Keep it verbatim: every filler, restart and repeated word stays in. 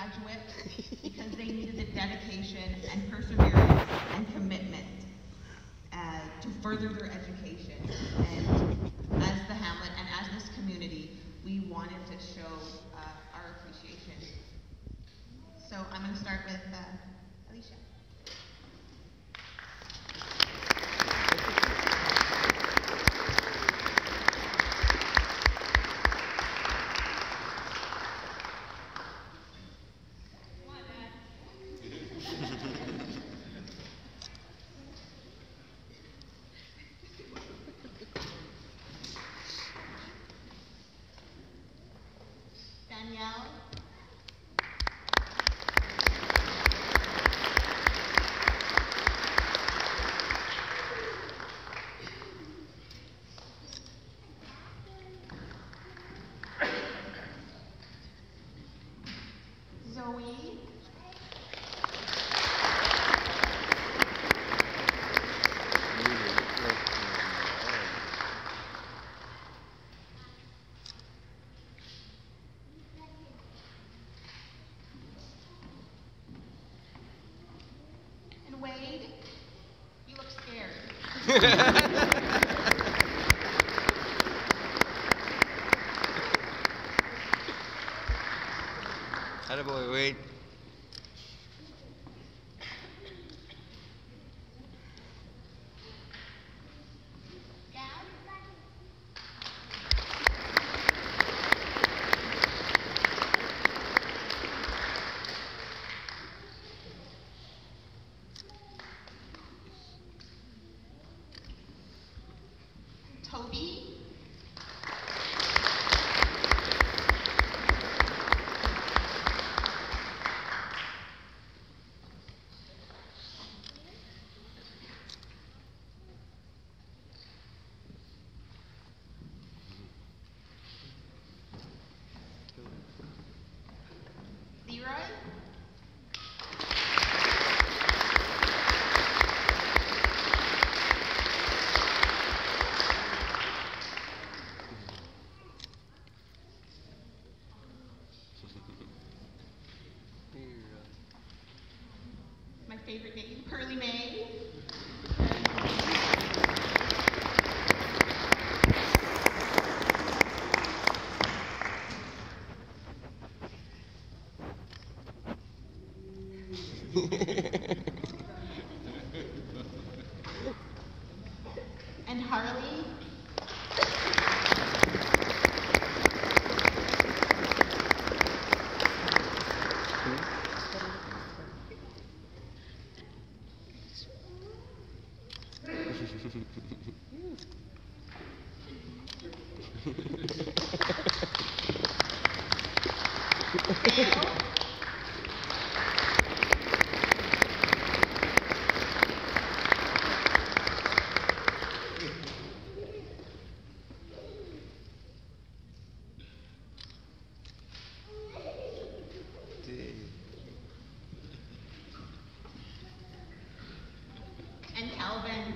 graduate because they needed the dedication and perseverance and commitment uh, to further their education. And as the Hamlet and as this community, we wanted to show uh, our appreciation. So I'm going to start with uh, Alicia. Danielle. Zoe. And Wade, you look scared. Attaboy, Wade. Toby. Leroy. My favorite name, Pearly May. And Harley. Dale. And Calvin.